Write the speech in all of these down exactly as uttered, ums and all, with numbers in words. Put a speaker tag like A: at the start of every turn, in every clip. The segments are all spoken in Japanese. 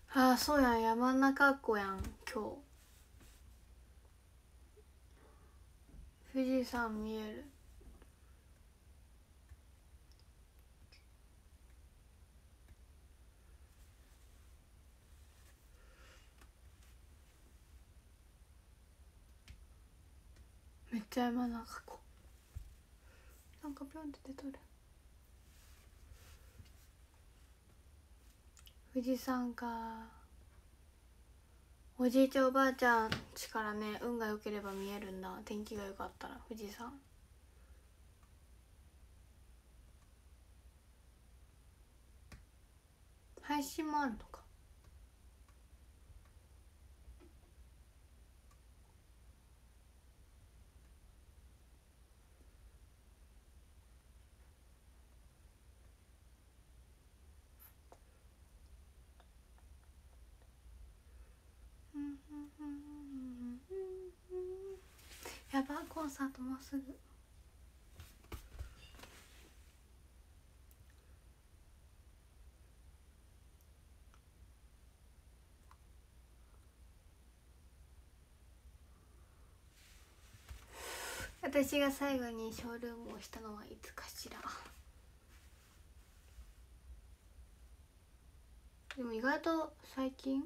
A: ああそうやん、山中湖やん今日。富士山見える。めっちゃ山中湖なんかピョンって出とる。富士山か。おじいちゃんおばあちゃん家からね、運が良ければ見えるんだ。天気が良かったら富士山。配信もあるのか。やば、コンサートもうすぐ。私が最後にショールームをしたのはいつかしら。でも意外と最近。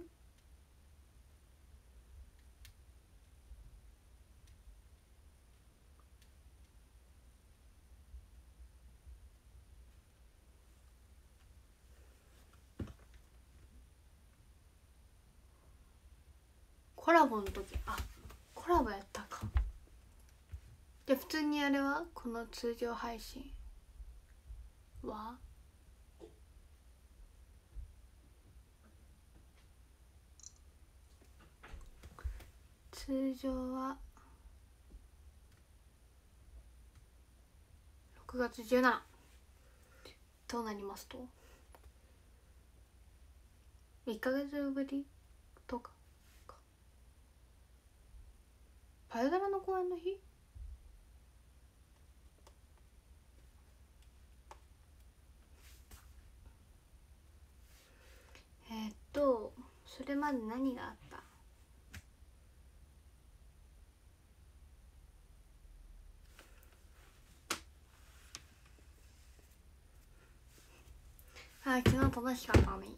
A: コラボの時、あ、コラボやったか。で普通にあれはこの通常配信は通常はろくがつじゅうしちにちとなりますといっかげつぶりとかか。パイドラの公演の日。えー、っとそれまで何があった。あ、昨日楽しかったね。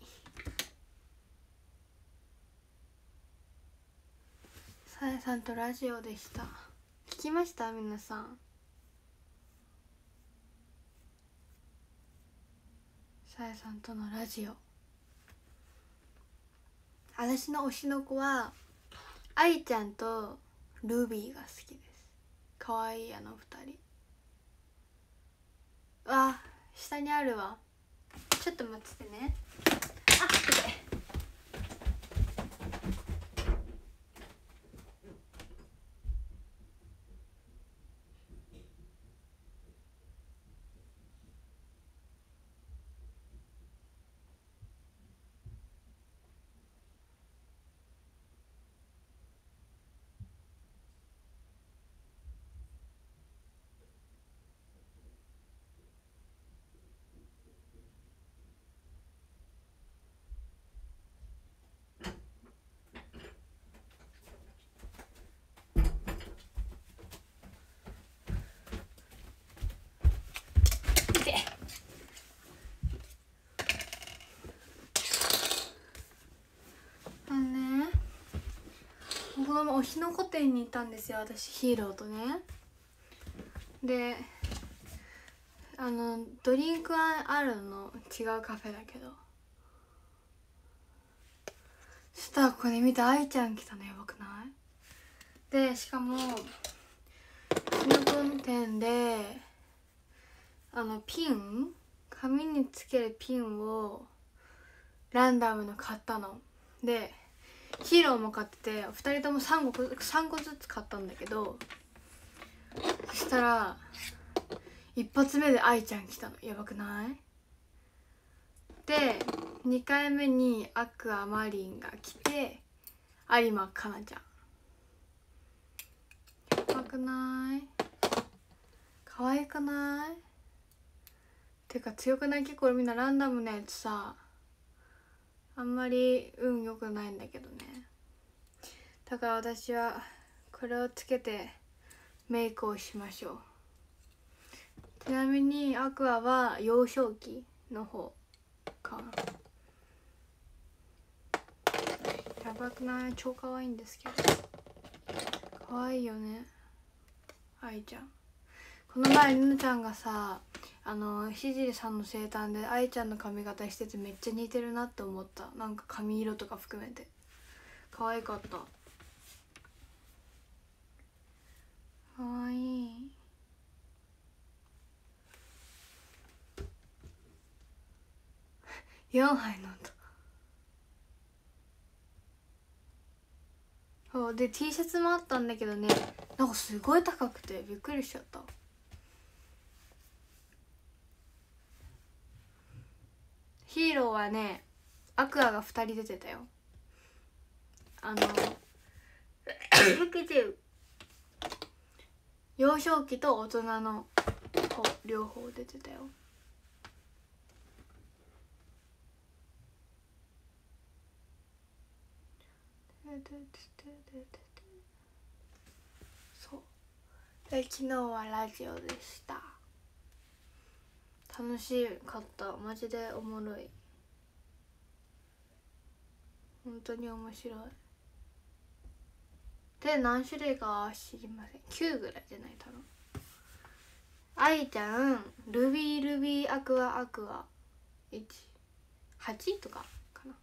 A: さやさんとラジオでした。聞きました皆さん。さやさんとのラジオ。私の推しの子は愛ちゃんとルビーが好きです。かわいいあの二人。わ、下にあるわ。ちょっと待っててね。あ、待って。あのね、この推しの子店に行ったんですよ私、ヒーローとね。であのドリンクはあるの違うカフェだけど、そしたらここで見て愛ちゃん来たの。やばくない？でしかも推しの子店であのピン、髪につけるピンをランダムの買ったので、ヒーローも買っててふたりともさんこさんこずつ買ったんだけど、そしたら一発目で愛ちゃん来たの。やばくない？でにかいめにアクアマリンが来て有馬かなちゃん。やばくない？可愛くない？てか強くない？結構みんなランダムなやつさ、 あんまり運良くないんだけどね。だから私はこれをつけてメイクをしましょう。ちなみにアクアは幼少期の方かな。やばくない？超可愛いんですけど。可愛いよね愛ちゃん。この前ぬぬちゃんがさ、あのひじりさんの生誕で愛ちゃんの髪型しててめっちゃ似てるなって思った。なんか髪色とか含めて可愛かった。可愛い。よんはい飲んだ。そうで T シャツもあったんだけどね、なんかすごい高くてびっくりしちゃった。ヒーローはねアクアがふたり出てたよ。あの幼少期と大人の子両方出てたよ。そうで昨日はラジオでした。楽しかった。マジでおもろい。本当に面白い。で何種類かは知りません。きゅうぐらいじゃない多分。愛ちゃんルビールビーアクアアクアいちはちとかかな。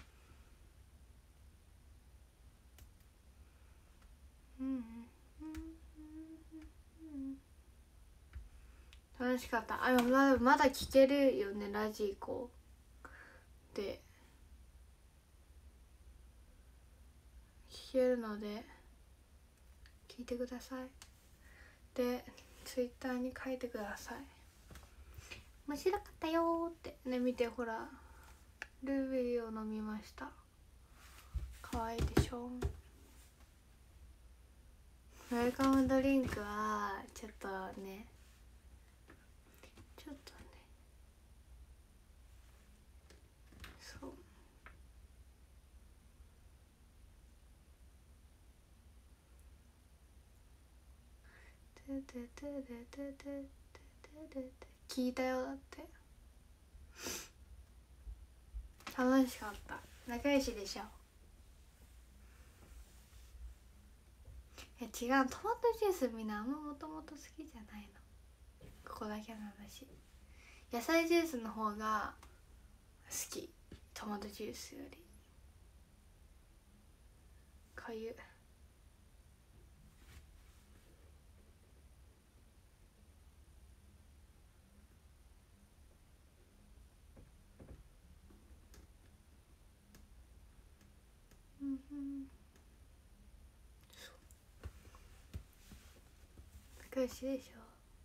A: うん楽しかった。あ、まだまだ聞けるよねラジコで聞けるので聞いてください。でツイッターに書いてください。面白かったよってね。見てほらルビーを飲みました。可愛いでしょ。ウェルカムドリンクはちょっとねちょっとねそう聞いたよだって。楽しかった。仲良しでしょ。え違う、トマトジュースみんなあんまもともと好きじゃないの。ここだけの話。野菜ジュースの方が好き、トマトジュースより。かゆうんうん仲良しでしょ。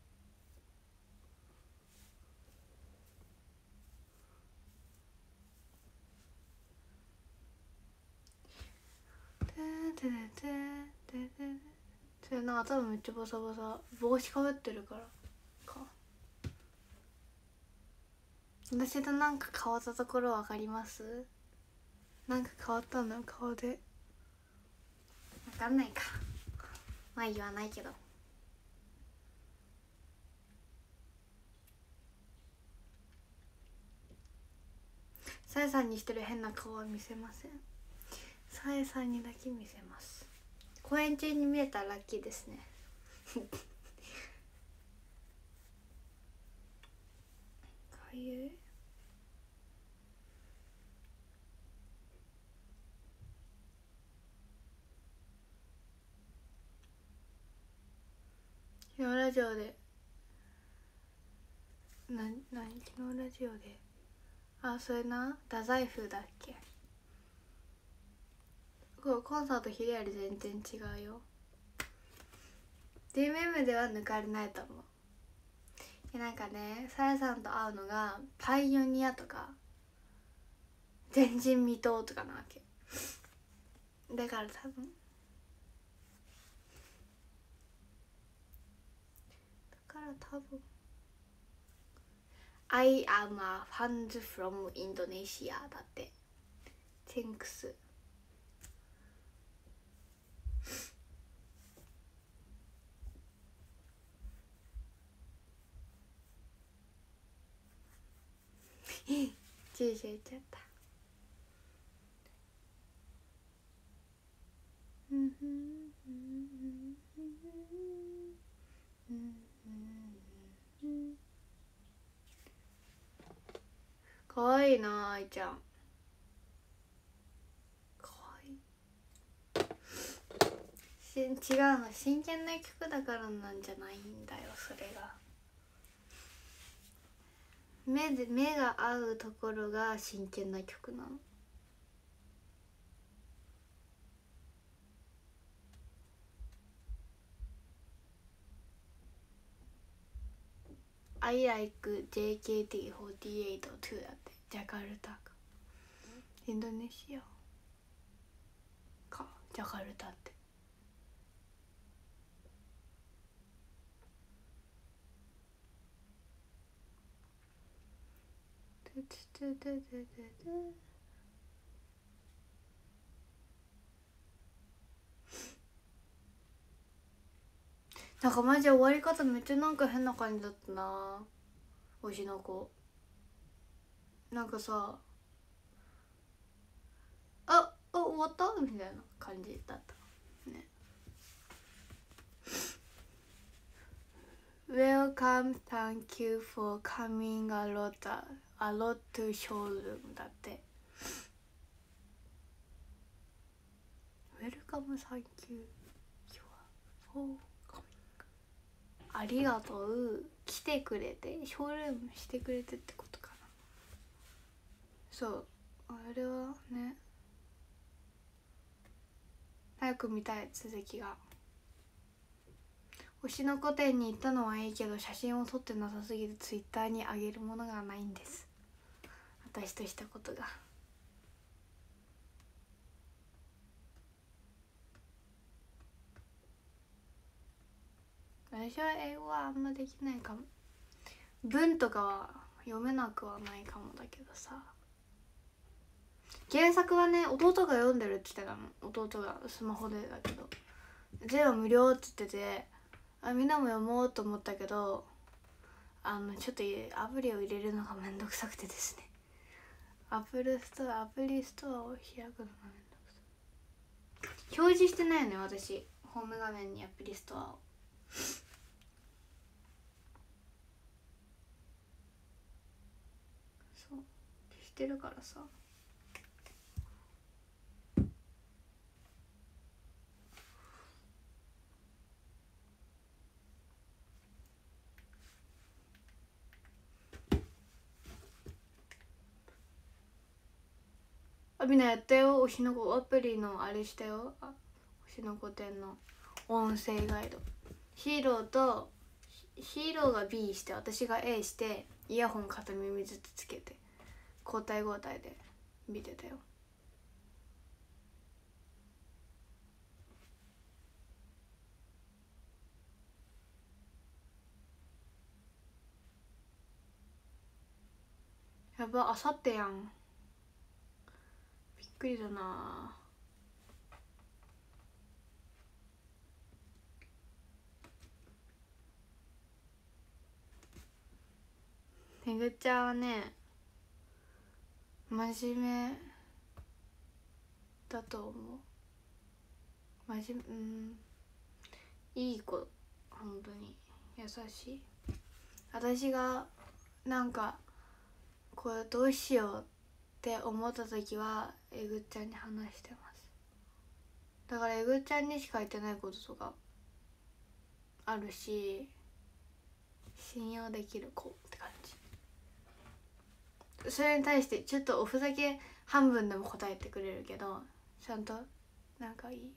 A: それなんか頭めっちゃボサボサ。帽子かぶってるからか。私となんか変わったところ分かります？なんか変わったの顔で。分かんないか。まあ言わないけど。さえさんにしてる変な顔は見せません。さえさんにだけ見せます。公演中に見えたらラッキーですねかゆい。昨日ラジオでな何昨日ラジオであそれな太宰府だっけ。こうコンサート昼より全然違うよ。 ディーエムエム では抜かれないと思う。なんかねさやさんと会うのがパイオニアとか前人未到とかなわけだから多分だから多分 I am a fans from Indonesia だって。 Thanks。注射打っちゃった。かわいいな、愛ちゃん。かわいい。し違うの、真剣な曲だからなんじゃないんだよ、それが。目で目が合うところが真剣な曲なの。I like ジェイケーティーフォーティーエイト too だって。ジャカルタかインドネシアかジャカルタって。なんかマジ終わり方めっちゃなんか変な感じだったな、推しの子。なんかさ、ああ終わったみたいな感じだったね。Welcome, thank you for coming a lot, a lot to showroom だって。Welcome, thank you for coming。ありがとう、来てくれて、ショールームしてくれてってことかな。そう、あれはね、早く見たい、続きが。推しの子店に行ったのはいいけど、写真を撮ってなさすぎてツイッターに上げるものがないんです、私としたことが。私は英語はあんまできないかも。文とかは読めなくはないかもだけどさ。原作はね、弟が読んでるって言ってたの。弟がスマホでだけど全話無料って言ってて、あみんなも読もうと思ったけど、あのちょっとアプリを入れるのがめんどくさくてですね。アプリストアアプリストアを開くのがめんどくさい。表示してないよね、私ホーム画面にアプリストアを。そうしてるからさ。あ、みんなやったよ、推しの子アプリのあれしたよ。あ、推しの子店の音声ガイド。ヒーローとヒーローが B して私が A して、イヤホン片耳ずつつけて交代交代で見てたよ。やば、あさってやん。びっくりだな。めぐちゃんはね、真面目だと思う。真面目、うん、いい子、本当に優しい。私がなんかこれどうしようって思った時はえぐちゃんに話してます。だからえぐちゃんにしか言ってないこととかあるし、信用できる子って感じ。それに対してちょっとおふざけ半分でも答えてくれるけど、ちゃんとなんかいい。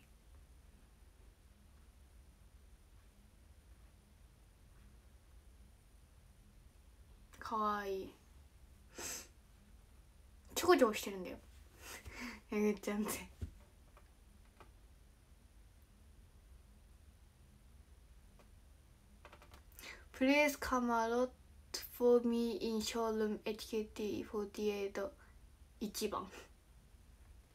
A: かわいい。ちょこちょこしてるんだよえぐちゃんって。Please come a lot for me in showroom エイチケーティーフォーティーエイト 一番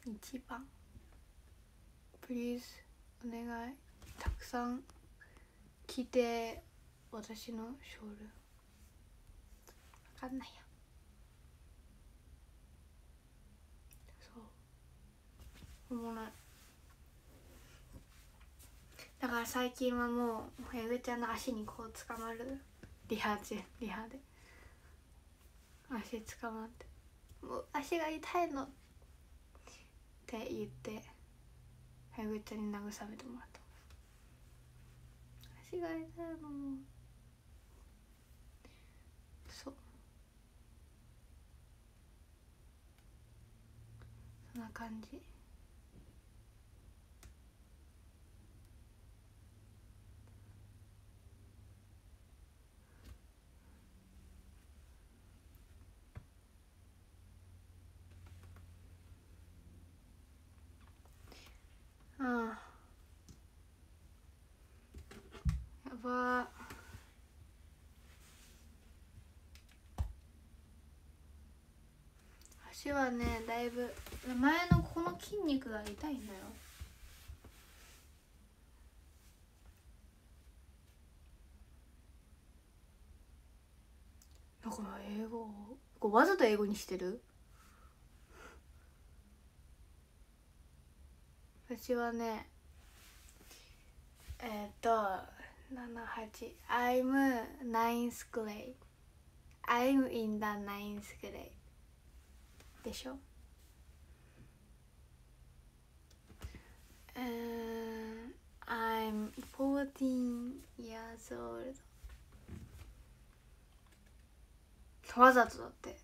A: いちばん Please お願いたくさん着て私のショールわかんないやそうおもろいだから最近はもうえぐちゃんの足にこう捕まるリハ中リハで足捕まってもう足が痛いのって言ってえぐちゃんに慰めてもらった足が痛いのもそうそんな感じああやば足はねだいぶ前のこの筋肉が痛いんだよだから英語こうわざと英語にしてる私はねえっ、ー、とななはち I'm ninth grade I'm in the ninth grade でしょUh, I'm fourteen years old わざとだって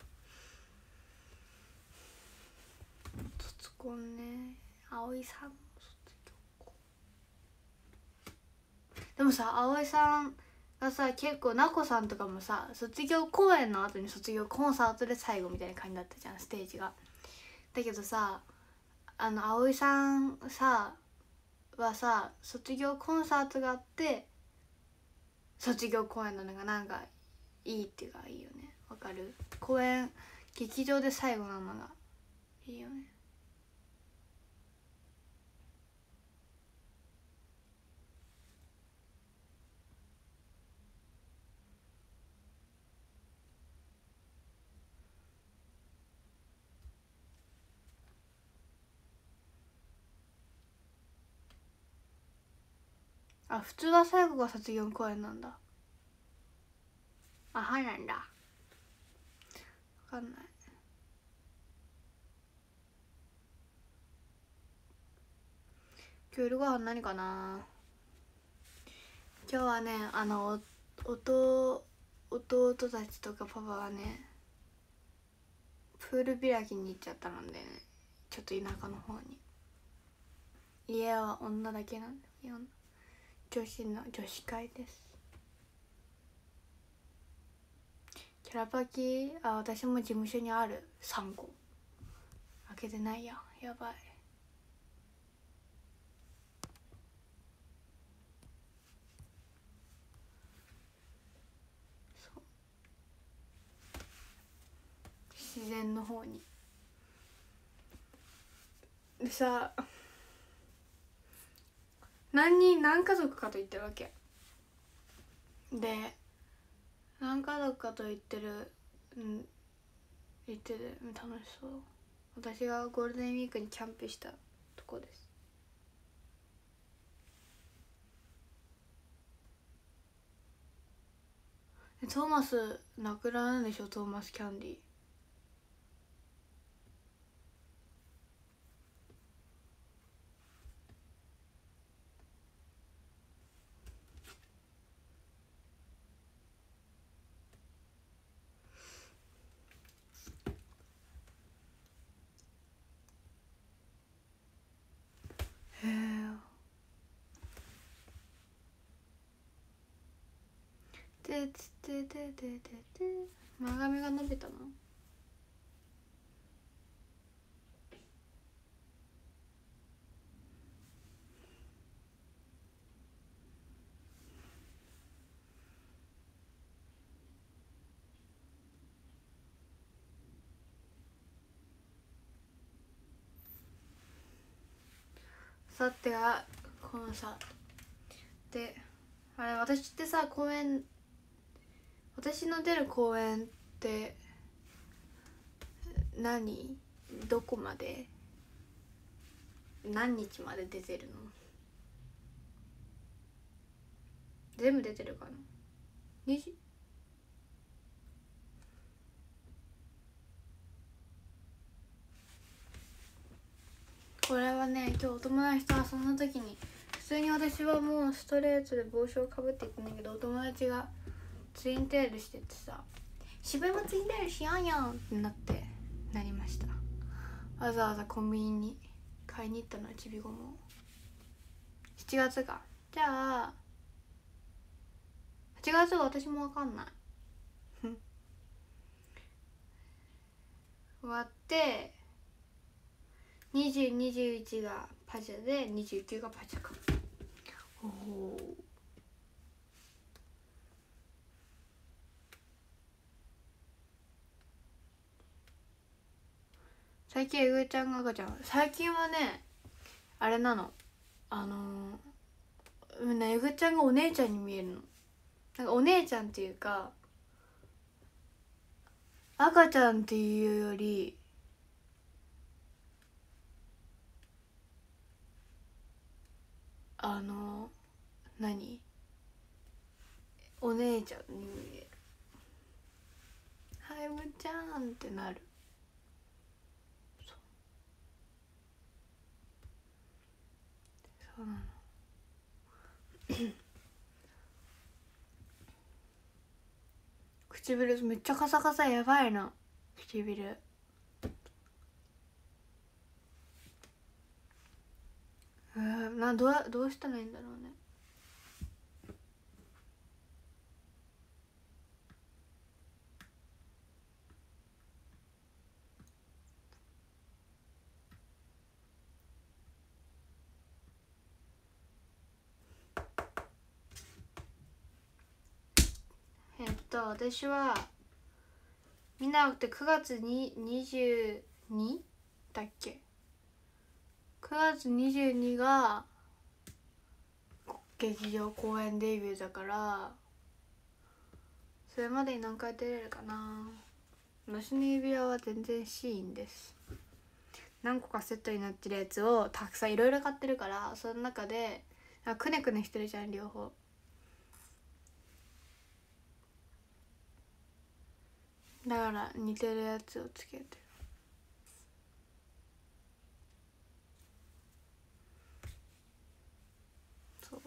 A: 卒コンね葵さん卒業でもさ葵さんがさ結構なこさんとかもさ卒業公演の後に卒業コンサートで最後みたいな感じだったじゃんステージがだけどさあの葵さんさはさ卒業コンサートがあって卒業公演なのがなんかいいっていうかいいよねわかる公演劇場で最後なのがいいよねあ普通は最後が卒業公演なんだあはいなんだ分かんない今日夜ご飯何かな今日はねあのお弟弟たちとかパパがねプール開きに行っちゃったのでねちょっと田舎の方に家は女だけなんで女子の女子会ですキャラパキあ私も事務所にあるさんこ開けてないややばいそう自然の方にでさ何人何家族かと言ってるわけで何家族かと言ってるうん言ってる楽しそう私がゴールデンウィークにキャンプしたとこですトーマスなくなるんでしょトーマスキャンディーへえてつててててて前髪が伸びたのさってがコンサートで、あれ私ってさ公演、私の出る公演って何どこまで何日まで出てるの？全部出てるかな？にじこれはね、今日お友達と遊んだ時に普通に私はもうストレートで帽子をかぶっていくんだけど、お友達がツインテールしててさ、渋谷もツインテールしようよってなってなりました。わざわざコンビニに買いに行ったのはちびごもしちがつか。じゃあはちがつは私もわかんない終わってにじゅう、にじゅういちがパジャでにじゅうくがパジャか。おお、最近えぐちゃんが赤ちゃん、最近はねあれなの、あのー、ねえぐちゃんがお姉ちゃんに見えるの。なんかお姉ちゃんっていうか赤ちゃんっていうよりあの何お姉ちゃんに見える。はいうちゃんってなる。そうそうなの唇めっちゃカサカサ、やばいな唇。えー、などうどうしたらいいんだろうね。えっと私はみんなってくがつににじゅうにだっけ、くがつにじゅうにが劇場公演デビューだから、それまでに何回出れるかな。私の指輪は全然シーンです。何個かセットになってるやつをたくさんいろいろ買ってるから、その中でくねくねしてるじゃん両方。だから似てるやつをつけてる。そう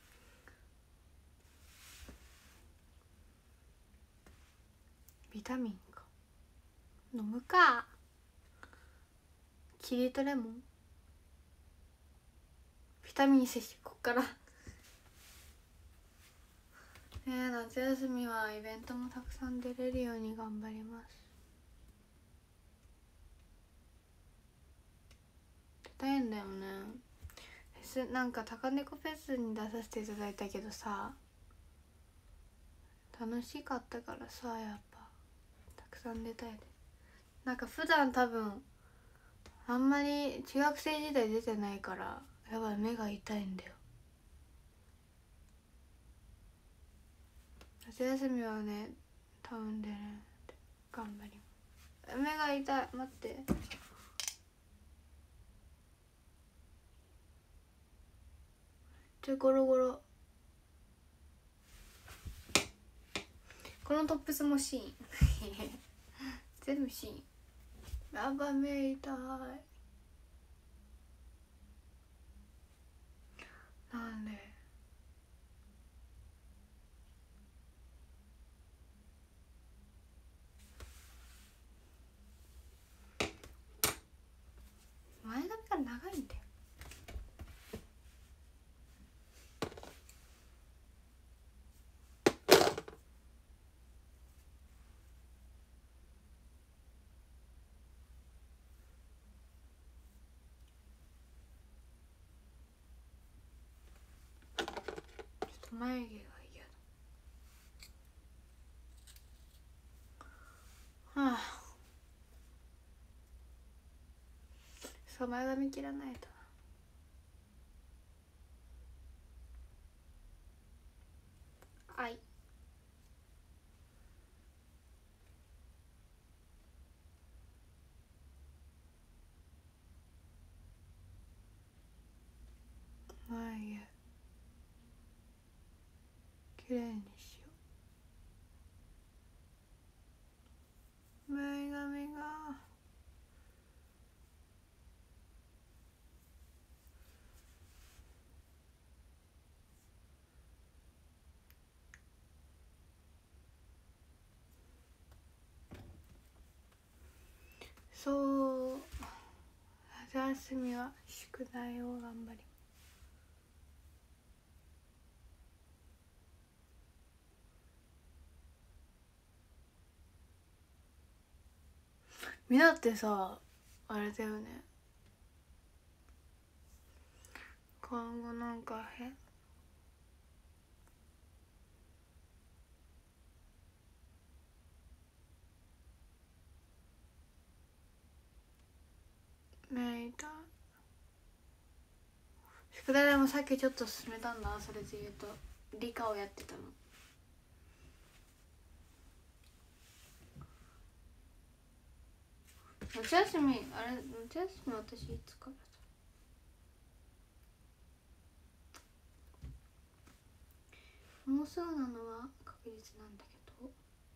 A: ビタミンか飲むか。キリトレモンビタミン摂取、こっからえー、夏休みはイベントもたくさん出れるように頑張ります。出たいんだよね。フェスなんか高猫フェスに出させていただいたけどさ、楽しかったからさ、やっぱたくさん出たいです。なんか普段多分あんまり中学生時代出てないからやばい目が痛いんだよ。夏休みはね多分出るんで頑張ります。目が痛い、待って、ちょゴロゴロ。このトップスもシーン全部シーン。やばい目痛い。なんで前髪が長いんだよ。ちょっと眉毛が嫌だ。はあ、そう前髪切らないと。 眉きれいにしよう。前髪がそう、夏休みは宿題を頑張りみんなってさ、あれだよね、今後なんかへめいた宿題でもさっきちょっと進めたんだ。それで言うと理科をやってたの。夏休みあれ夏休み私いつからだ、もうすぐなのは確実なんだけ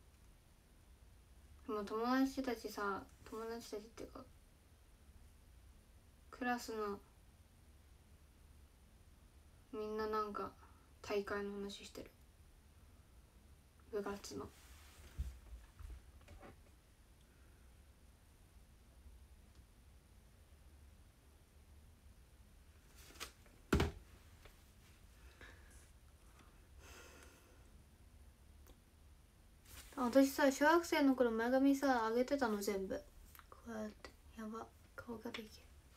A: ど、でも友達たちさ、友達たちっていうかクラスのみんななんか大会の話してる、部活の。私さ、小学生の頃前髪さ上げてたの全部こうやって。やば、顔ができる。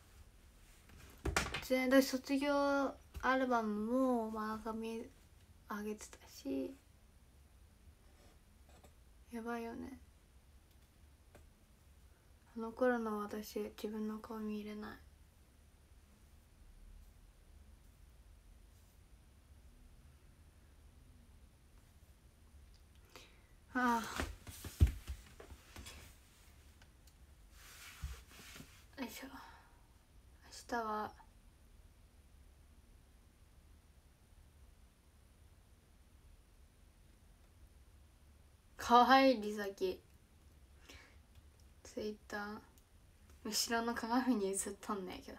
A: 全然卒業アルバムも前髪上げてたし、やばいよね。あの頃の私、自分の顔見れない。ああ、よいしょ。明日はかわいいリサキツイッター後ろの鏡に映ったんだけど、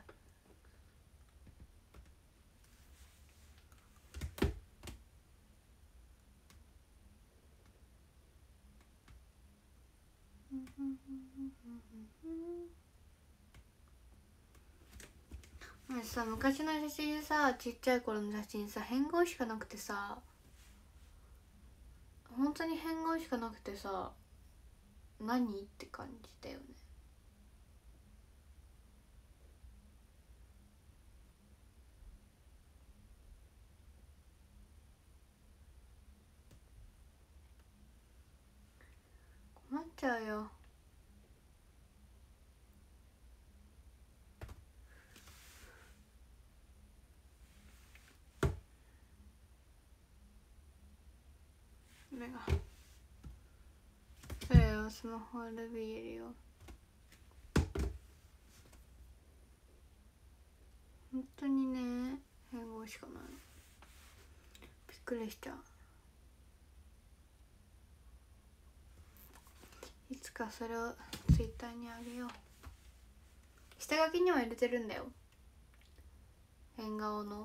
A: さ、昔の写真さ、ちっちゃい頃の写真さ、変顔しかなくてさ、本当に変顔しかなくてさ、何って感じだよね。困っちゃうよ。目がそうよ、スマホルビーいるよ。本当にね、変顔しかない。びっくりしちゃう。いつかそれをツイッターにあげよう。下書きには入れてるんだよ、変顔の。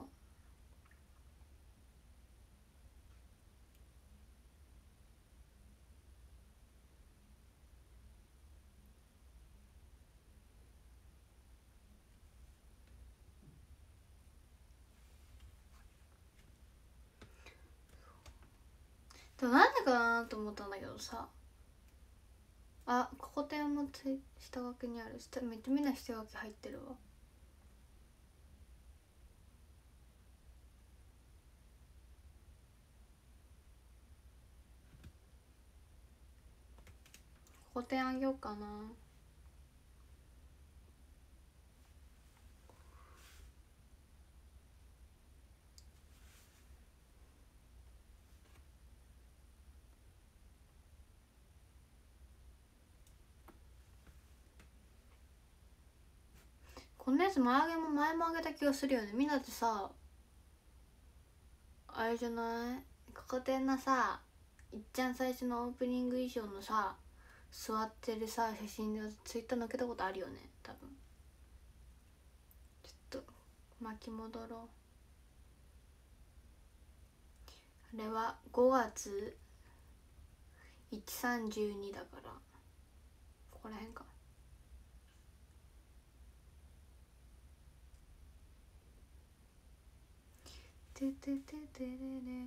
A: でもなんでかなと思ったんだけどさ、あ、ここ点もつい下書きにある。下めっちゃみんな下書き入ってるわ。ここ点あげようかな。このやつ前上げも前も上げた気がするよね。みんなってさ、 あれじゃない、ここでなさ、いっちゃん最初のオープニング衣装のさ座ってるさ写真でツイッター載っけたことあるよね多分。ちょっと巻き戻ろう。あれはごがついちさんじゅうにだからここら辺か。ててててれれれれれ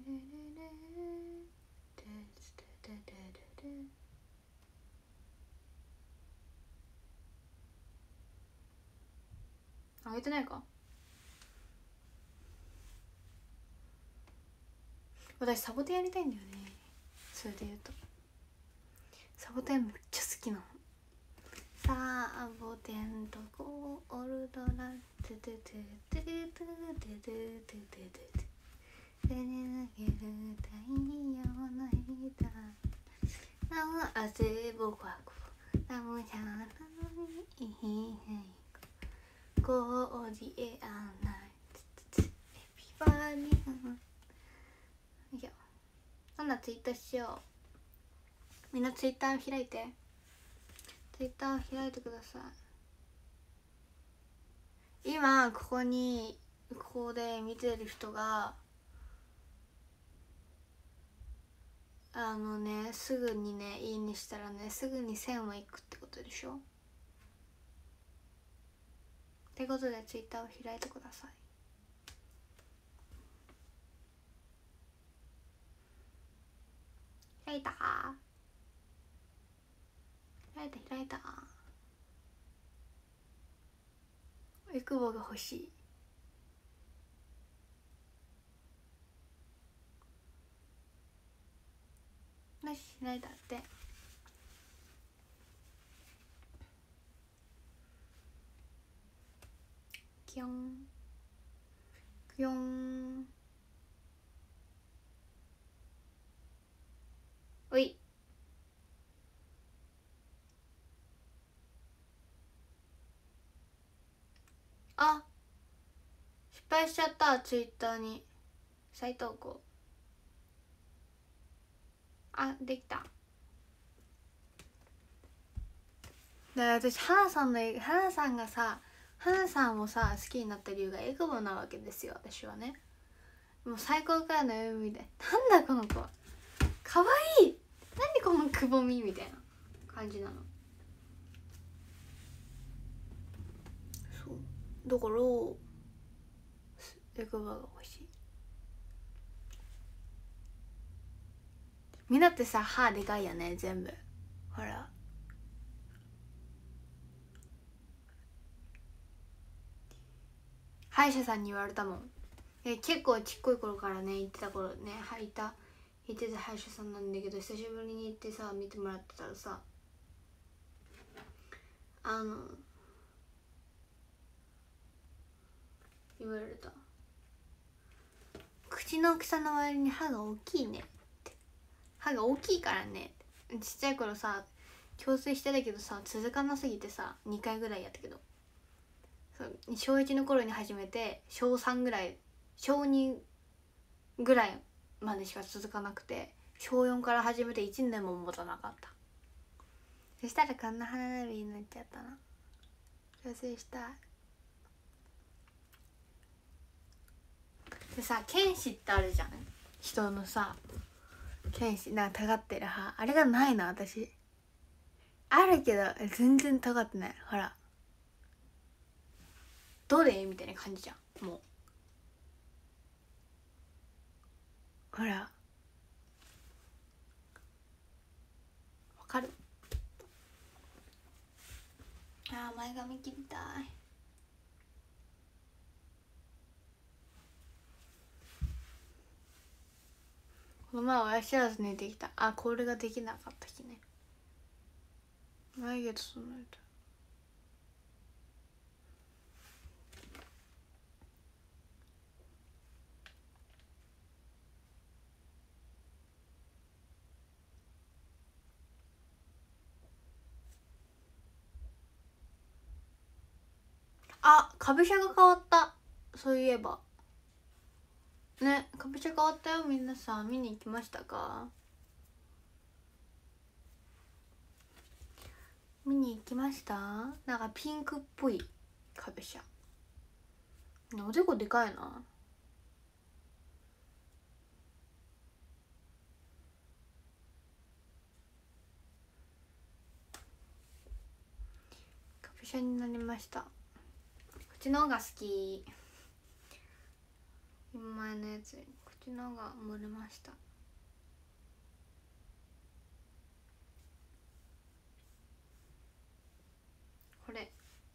A: ててててれれ。あげてないか。私サボテンやりたいんだよね。それで言うとサボテンめっちゃ好きなの。サボテンとゴールドラテテテテテテテテテテ照り抜ける太陽の下なお汗ぼかくなもじゃなにゴージエアナイエビバーニー。いやそんなツイートしよう。みんなツイッター開いて、ツイッターを開いてください。今ここにここで見てる人があのねすぐにねいいねしたらねすぐにせんはいくってことでしょ。ってことでツイッターを開いてください。開いた開いた開いた。エクボが欲しい。よし開いたって。キヨンキヨン。おいあ失敗しちゃった。ツイッターに再投稿。あできた。で私花さんの花さんがさ花さんをさ好きになった理由がエクボなわけですよ。私はねもう最高からの夢でなんだこの子かわいい何このくぼみみたいな感じなの。そうだからエクボが欲しい。みんなってさ歯でかいよね全部。ほら歯医者さんに言われたもん。え結構ちっこい頃からね行ってた頃ね行った行ってた歯医者さんなんだけど久しぶりに行ってさ見てもらってたらさあの言われた。口の大きさの割に歯が大きいねって。歯が大きいからね。ちっちゃい頃さ矯正してたけどさ続かなすぎてさにかいぐらいやったけどそうしょういちの頃に始めてしょうさんぐらいしょうにぐらいまでしか続かなくてしょうよんから始めていちねんも持たなかった。そしたらこんな歯並びになっちゃったな。矯正したい。でさ剣士ってあるじゃん人のさ剣士なんか尖ってる歯あれがないな私。あるけど全然尖ってない。ほらどれみたいな感じじゃんもう。ほらわかる。あー前髪切りたい。この前親知らずにできた。あこれができなかった日ね。来月その間あ、株車が変わった。そういえばね、かぼちゃ変わったよ。みんなさ見に行きましたか？見に行きました？なんかピンクっぽいかぼちゃ。おでこでかいな。かぼちゃになりました。こっちの方が好き。今前のやつこっちの方が盛れました。これ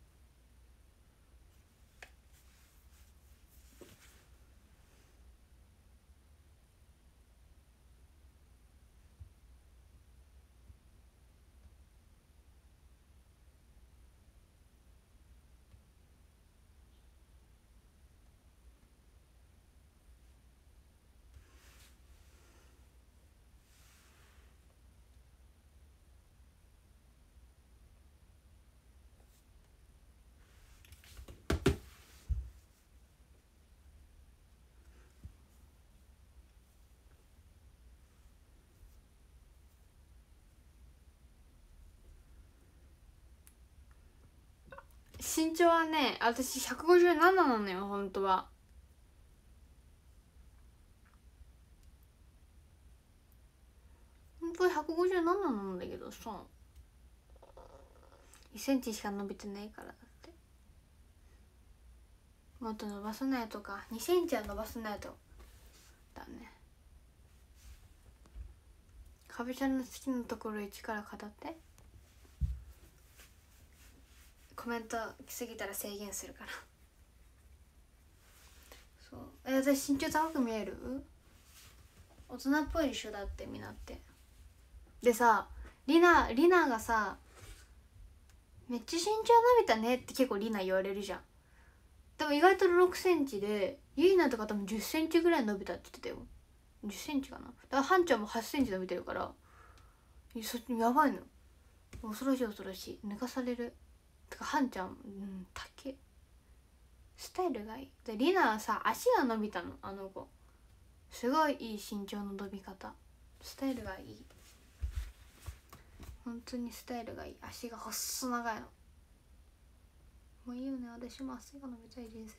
A: 身長はね、私ひゃくごじゅうなななのよ本当は。本当はひゃくごじゅうなななんだけどさ、いちセンチしか伸びてないからだって。もっと伸ばさないとか、にセンチは伸ばさないとだね。かぼちゃの好きなところいちから語って。コメント来すぎたら制限するから。そう、え、私身長高く見える？大人っぽいでしょだってみんなって。でさ、リナリナがさ、めっちゃ身長伸びたねって結構リナ言われるじゃん。でも意外とろくセンチで、ユイナとか多分じゅっセンチぐらい伸びたって言ってたよ。じゅっセンチかな。だからハンちゃんもはちセンチ伸びてるから、そやばいの。恐ろしい恐ろしい。抜かされる。てかハンちゃん、うん、竹スタイルがいい。でリナはさ、足が伸びたの、あの子。すごいいい身長の伸び方。スタイルがいい。本当にスタイルがいい。足が細長いの。もういいよね、私も足が伸びたい人生だって。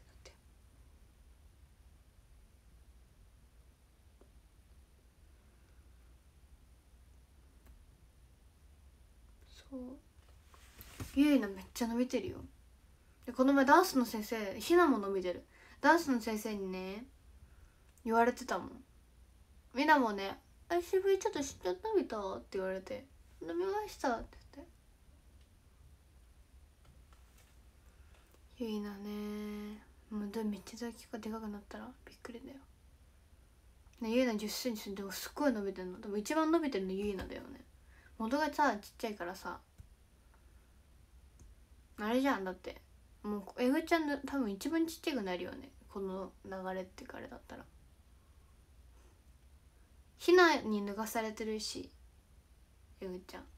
A: そう、ゆいなめっちゃ伸びてるよ。でこの前ダンスの先生、ひなも伸びてる。ダンスの先生にね言われてたもん。みなもね、あ、しぶりちょっと身長伸びたって言われて、伸びましたって言って。ゆいなね、もうめっちゃ大きくでかくなったらびっくりだよね。ゆいなじゅっセンチでもすっごい伸びてるの。でも一番伸びてるのゆいなだよね。元がさちっちゃいからさ、あれじゃん。だってもうえぐちゃんの多分一番ちっちゃくなるよね、この流れってかあれだったら。ひなに脱がされてるし、えぐちゃん。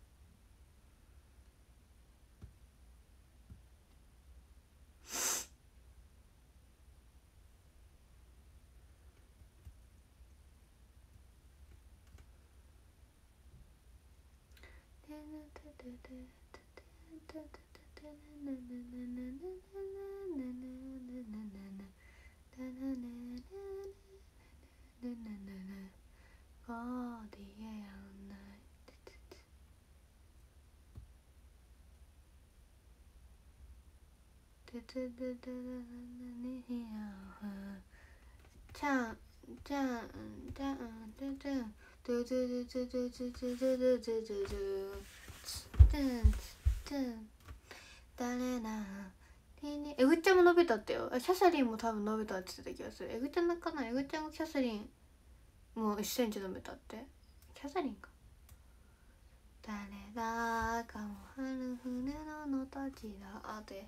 A: ちゃんちゃんちゃんちゃんちゃんちゃんドゥドゥドゥドゥドゥドゥドゥドゥドゥドゥドゥドゥドゥ誰だ。えぐちゃんも伸びたってよ。キャサリンも多分伸びたって言ってた気がする。えぐちゃんかな。えぐちゃんがキャサリンもういちセンチ伸びたって。キャサリンか。誰だかも春船ののたちだって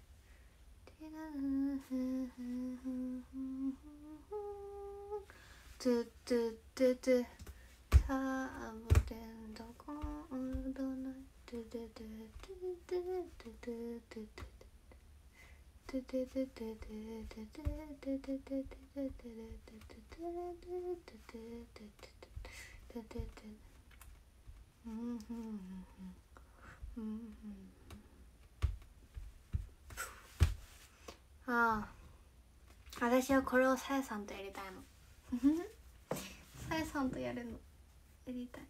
A: トゥトゥトゥトゥサボテンどこんどないトゥトゥトゥトゥトゥトゥトゥトゥトゥトああ、私はこれをさやさんとやりたいのさやさんとやるのやりたい。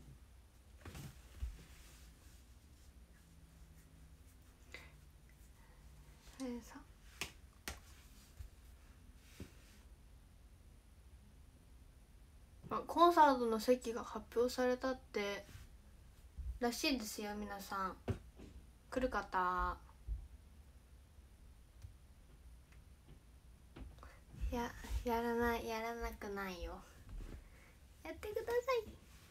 A: さやさん、あ、コンサートの席が発表されたってらしいですよ。皆さん来る方、ややらない、やらなくないよ、やってください。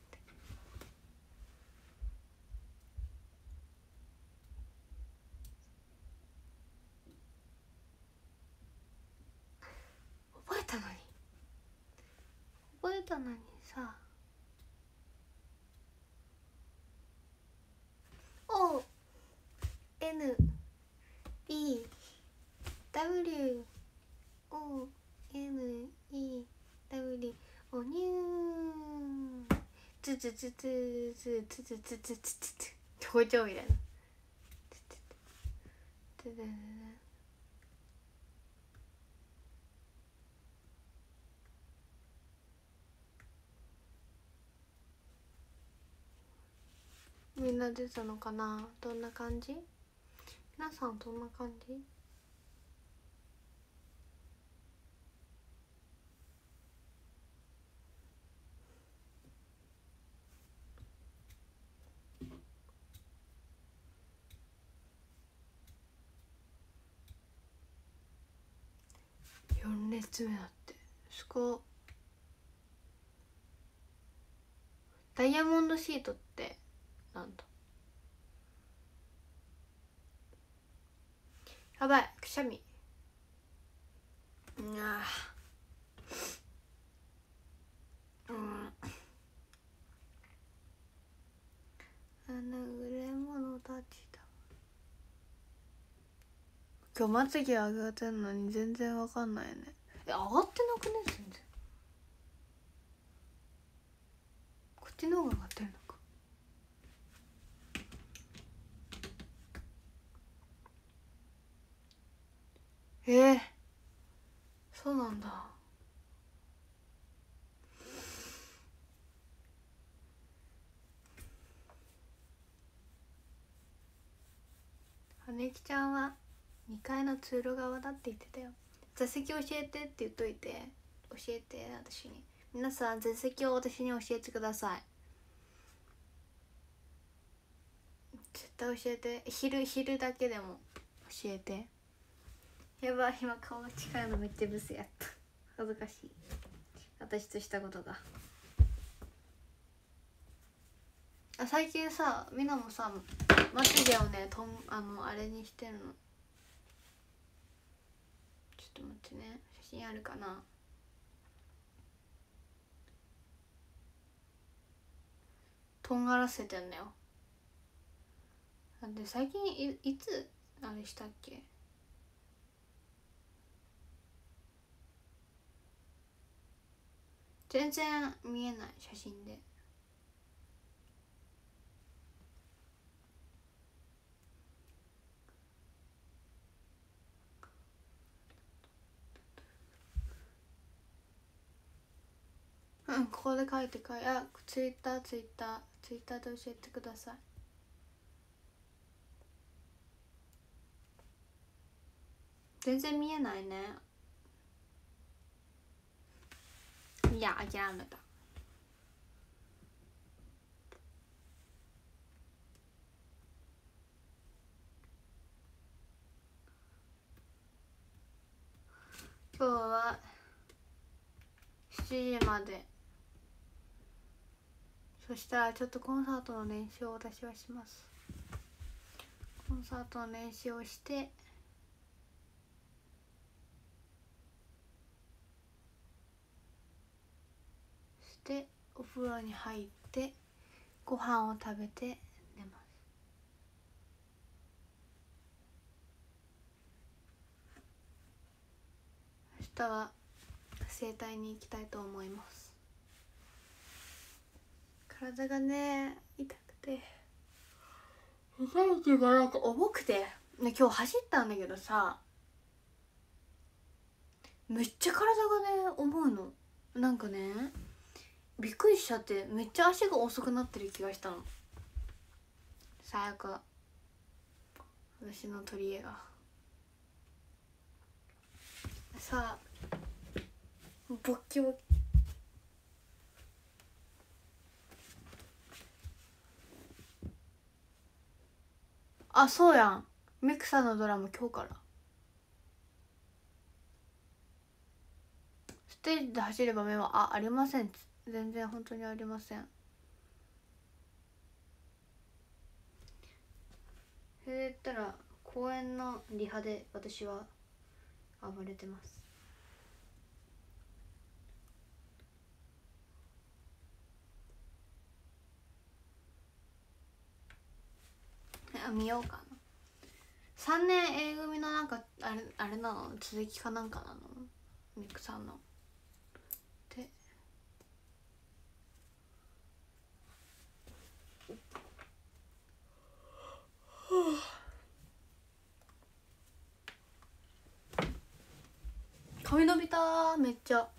A: 覚えたのに覚えたのにさ。O N E W O N E W おにゅーつつつつつつつつつつつ包丁みたいな。みんな出たのかな。どんな感じ？皆さんどんな感じ？よん列目だって。すごい。ダイヤモンドシートってなんだ。やばい、くしゃみ。うんあうん、あの売れ物たちだ。今日まつげ上がってんのに全然わかんないね。え、上がってなくね全然。こっちの方が上がってるのか。えー、そうなんだ。はねきちゃんはにかいの通路側だって言ってたよ。座席教えてって言っといて。教えて、私に。皆さん座席を私に教えてください。絶対教えて。昼昼だけでも教えて。やばい、今顔が近いのめっちゃブスやった。恥ずかしい、私としたことが。あ、最近さ、みんなもさ、まつげをね、とんあのあれにしてるの。ちょっと待ってね、写真あるかな。とんがらせてんだよ。なんで最近 い, いつあれしたっけ。全然見えない写真で。うん、ここで書いて書いて。あ、ツイッターツイッターツイッターで教えてください。全然見えないね。いや、諦めた。今日はしちじまで。そしたらちょっとコンサートの練習を私はします。コンサートの練習をしてしてお風呂に入ってご飯を食べて寝ます。 日は整体に行きたいと思います。体がね痛くて痛いっていうかなんか重くて、ね、今日走ったんだけどさ、めっちゃ体がね重いの。なんかねびっくりしちゃって、めっちゃ足が遅くなってる気がしたの。最悪、私の取り柄がさあボッキボキ。あ、そうやん、ミクさんのドラマ今日から。ステージで走る場面はあありません。全然本当にありません。それで言ったら公園のリハで私は暴れてます。あ、見ようかな。さんねん A 組のなんかあれあれなの、続きかなんかなの、ミクさんので。髪伸びたー、めっちゃ。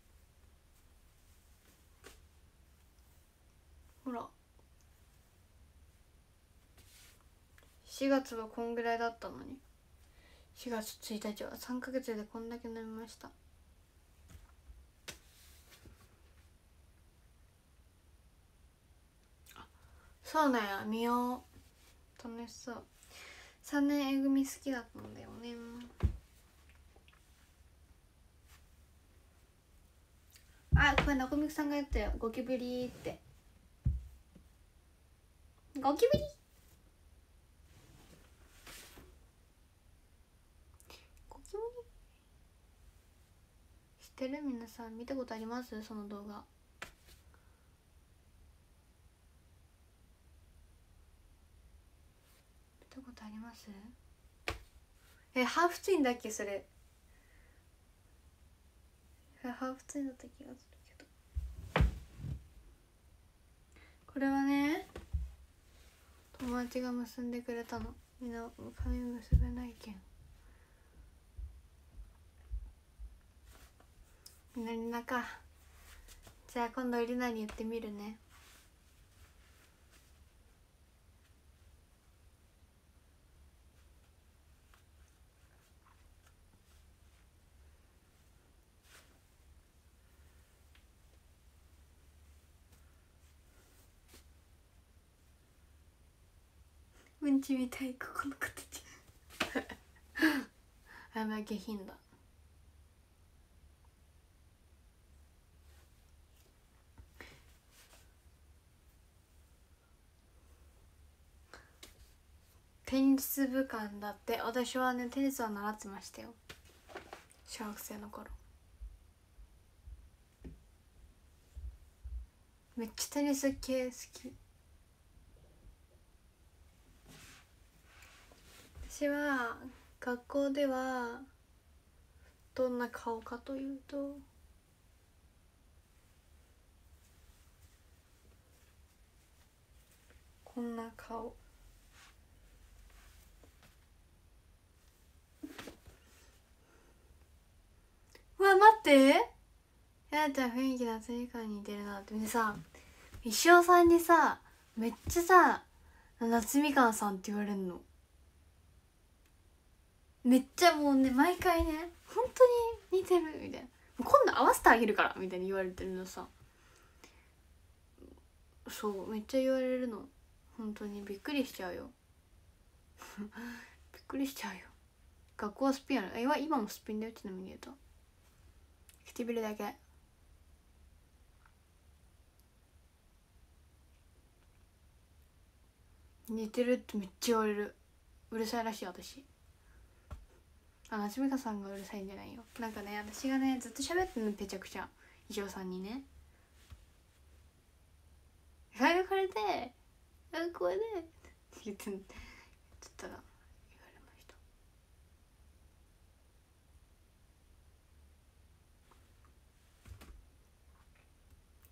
A: ほらしがつはこんぐらいだったのに、しがつついたちはさんかげつでこんだけ伸びました。そうなんや、見よう、楽しそう。さんねん A 組好きだったんだよね。あ、これ中みさんが言ったよ、ゴキブリって。ゴキブリゴキブリ知ってる？皆さん見たことあります？その動画。見たことあります？え、ハーフツインだっけそれ。ハーフツインだった気がするけど。これはね友達が結んでくれたの。みんな髪結べないけん、みんなに中。じゃあ今度リナに言ってみるね。うんちみたい、ここの形あんま下品だ。テニス部館だって。私はねテニスは習ってましたよ、小学生の頃。めっちゃテニス系好き。私は学校ではどんな顔かというと、こんな顔。うわ待って、やなちゃん雰囲気夏みかんに似てるなって。でさ、石尾さんにさめっちゃさ夏みかんさんって言われるの。めっちゃもうね毎回ね本当に似てるみたいな、今度合わせてあげるからみたいに言われてるのさ。そうめっちゃ言われるの。本当にびっくりしちゃうよびっくりしちゃうよ。学校はスピンある。え今もスピンだよ、ちなみに言うと唇だけ。似てるってめっちゃ言われる。うるさいらしい私。あ、夏美香さんがうるさいんじゃないよ。なんかね私がねずっと喋ってんの、めちゃくちゃ石尾さんにね。それでこれで「あこれで」って言って言ったら言われました。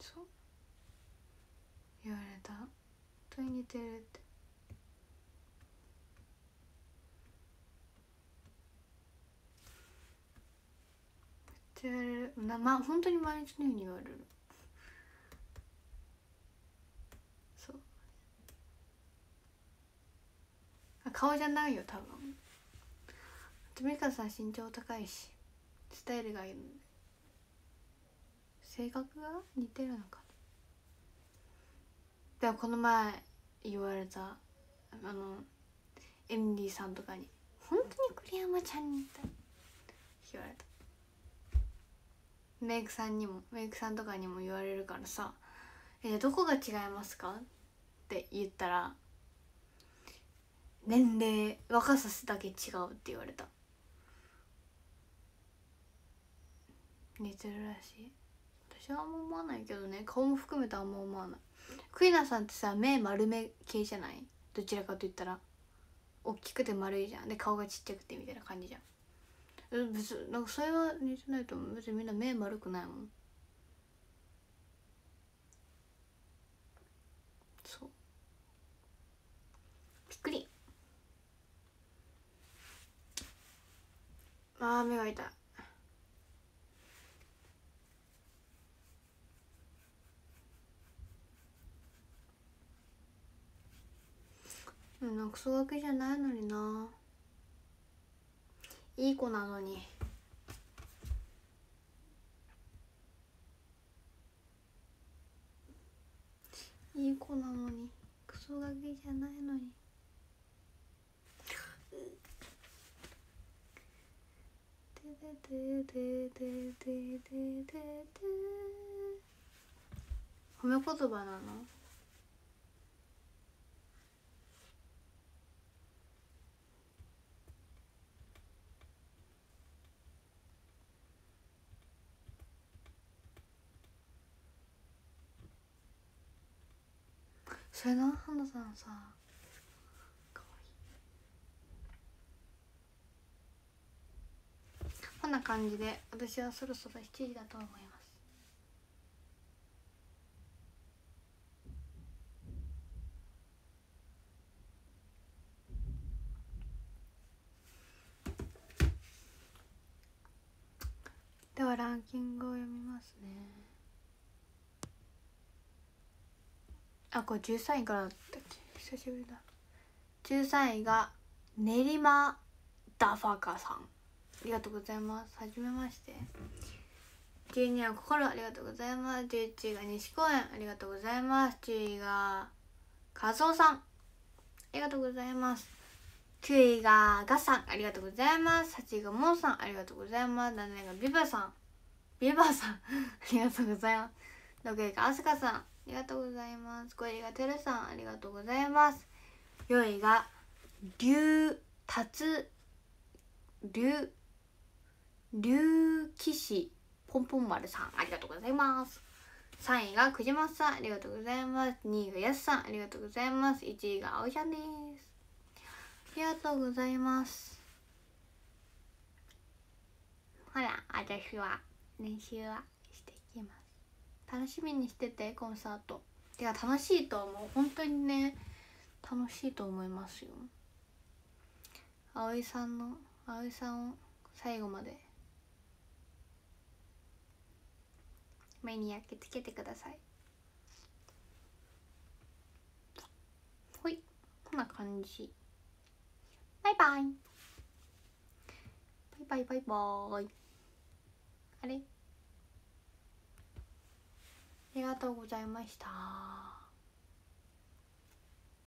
A: そう言われた。本当に似てるって。めっちゃ言われるな、まあ本当に毎日のように言われる。そう顔じゃないよ多分。美香さん身長高いしスタイルがいいので性格が似てるのかな。でもこの前言われたあのエミリーさんとかに「本当に栗山ちゃんに」って言われた。メイクさんにもメイクさんとかにも言われるからさ「えどこが違いますか?」って言ったら「年齢若さだけ違う」って言われた。似てるらしい。私はあんま思わないけどね、顔も含めてあんま思わない。クイナさんってさ目丸め系じゃない？どちらかと言ったら大きくて丸いじゃん。で顔がちっちゃくてみたいな感じじゃん。え別になんかそれは似てないと思う。別にみんな目丸くないもん。そうびっくり。あー目が痛い。なんかクソガキじゃないのにな。いい子なのに。いい子なのにクソガキじゃないのに。褒め言葉なの？それな、花さんさかわいい。こんな感じで私はそろそろしちじだと思います。ではランキングを読みますね。あ、これじゅうさんいからだったっけ？久しぶりだ。じゅうさんいが練馬ダファカさん、ありがとうございます。はじめまして。じゅうにいは心、ありがとうございます。じゅういちいが西公園、ありがとうございます。じゅういが和夫さん、ありがとうございます。きゅういがガさん、ありがとうございます。はちいがモンさん、ありがとうございます。なないがビバさん、ビバさんありがとうございます。ろくいがアスカさん、ありがとうございます。ごいがてるさん、ありがとうございます。よんいが竜達竜竜騎士ポンポン丸さん、ありがとうございます。さんいがくじまさん、ありがとうございます。にいがやすさん、ありがとうございます。いちいがあおちゃんです。ありがとうございます。ほら私は練習はしていきます。楽しみにしててコンサート。てか楽しいと思う。本当にね楽しいと思いますよ。葵さんの葵さんを最後まで目に焼き付けてください。ほい、こんな感じ。バイバイバイバイバイバイ。あれ、ありがとうございました。